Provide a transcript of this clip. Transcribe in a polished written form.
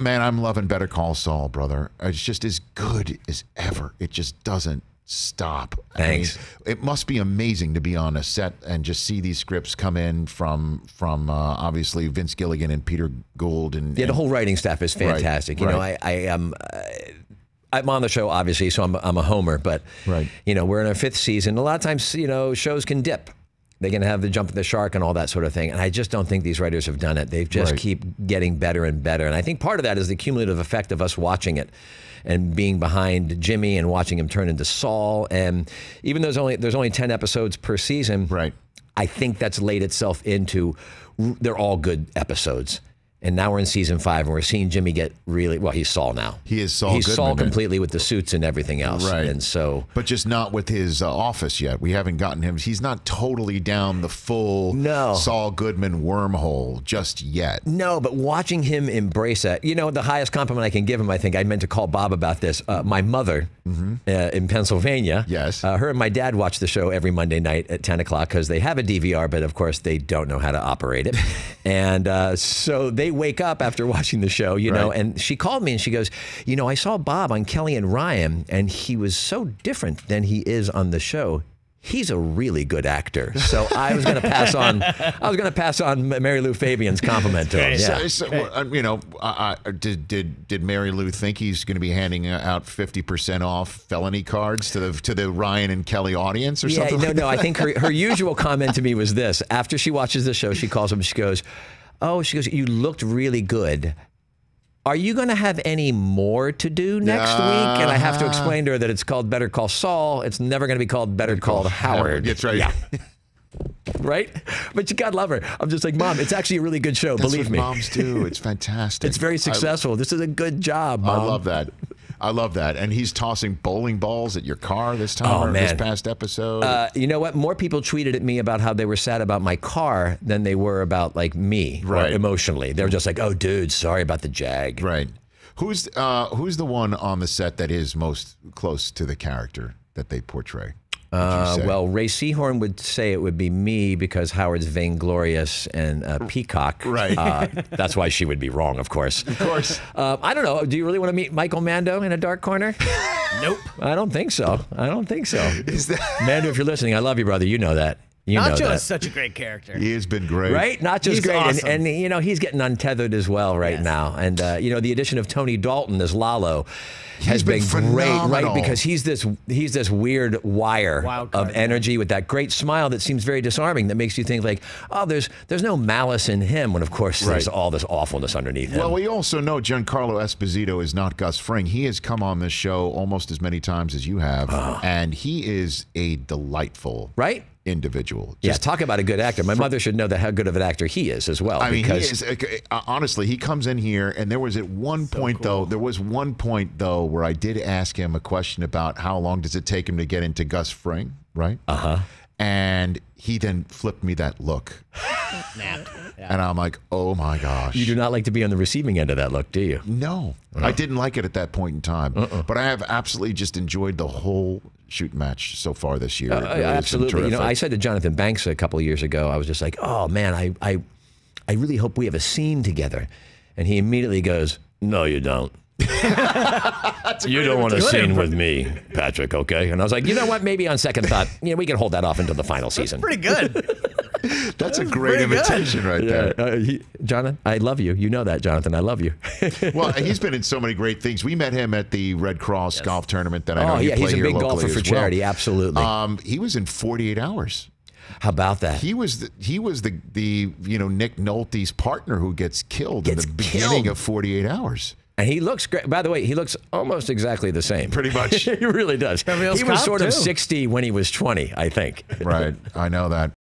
Man, I'm loving Better Call Saul, brother. It's just as good as ever. It just doesn't stop. Thanks. I mean, it must be amazing to be on a set and just see these scripts come in from obviously Vince Gilligan and Peter Gould and the whole writing staff is fantastic. You know, I'm on the show obviously, so I'm a homer, but you know, we're in our 5th season. A lot of times, you know, shows can dip. They can have the jump of the shark and all that sort of thing. And I just don't think these writers have done it. They just keep getting better and better. And I think part of that is the cumulative effect of us watching it and being behind Jimmy and watching him turn into Saul. And even though there's only 10 episodes per season, I think that's laid itself into, they're all good episodes. And now we're in season 5, and we're seeing Jimmy get really, well, he's Saul now. He is Saul He's Goodman, Saul completely with the suits and everything else. And so, but just not with his office yet. We haven't gotten him. He's not totally down the full Saul Goodman wormhole just yet. No, but watching him embrace that, you know, the highest compliment I can give him, I think I meant to call Bob about this. My mother in Pennsylvania, her and my dad watch the show every Monday night at 10 o'clock because they have a DVR, but of course they don't know how to operate it. And so they wake up after watching the show, you know, and she called me and she goes, you know, I saw Bob on Kelly and Ryan and he was so different than he is on the show. He's a really good actor. So I was going to pass on Mary Lou Fabian's compliment to him. Yeah. So, you know, did Mary Lou think he's going to be handing out 50% off felony cards to the Ryan and Kelly audience or something? No. I think her usual comment to me was this: after she watches the show, she calls him. She goes, you looked really good. Are you going to have any more to do next week? And I have to explain to her that it's called Better Call Saul. It's never going to be called Better Call Howard. That's right. Yeah. Right? But you gotta love her. I'm just like, Mom, it's actually a really good show. Believe me. Moms do. It's fantastic. It's very successful. This is a good job, Mom. I love that. I love that. And he's tossing bowling balls at your car this time, this past episode. You know what? More people tweeted at me about how they were sad about my car than they were about like me or emotionally. They were just like, oh, dude, sorry about the Jag. Right. Who's the one on the set that is most close to the character that they portray? Well, Ray Seahorn would say it would be me because Howard's vainglorious and peacock. That's why she would be wrong, of course. Of course. I don't know. Do you really want to meet Michael Mando in a dark corner? Nope. I don't think so. Mando, if you're listening, I love you, brother. You know that. Nacho is such a great character. He has been great. Right? Nacho's great. Awesome. And, you know, he's getting untethered as well now. And, you know, the addition of Tony Dalton as Lalo has been great, right? Because he's this weird wire of energy with that great smile that seems very disarming, that makes you think like, oh, there's no malice in him, when of course there's all this awfulness underneath him. Well, we also know Giancarlo Esposito is not Gus Fring. He has come on this show almost as many times as you have, and he is a delightful individual. Talk about a good actor. My mother should know how good of an actor he is as well. I mean, he is, honestly, he comes in here, and there was one point though where I did ask him a question about how long does it take him to get into Gus Fring, right? And he then flipped me that look. And I'm like, oh my gosh. You do not like to be on the receiving end of that look, do you? No. I didn't like it at that point in time. But I have absolutely just enjoyed the whole shoot match so far this year. Really absolutely. You know, I said to Jonathan Banks a couple of years ago, I was just like, oh man, I really hope we have a scene together. And he immediately goes, no, you don't. You don't want a scene with me, Patrick, okay? And I was like, you know what? Maybe on second thought, we can hold that off until the final season. Pretty good. That's a great imitation right there. Jonathan, I love you. You know that, Jonathan. I love you. Well, he's been in so many great things. We met him at the Red Cross golf tournament that I know you play he's a here big golfer for charity. Absolutely. He was in 48 Hours. How about that? He was the Nick Nolte's partner who gets killed in the beginning of 48 Hours. And he looks great. By the way, he looks almost exactly the same. Pretty much. He really does. He was sort of 60 when he was 20, I think. Right. I know that.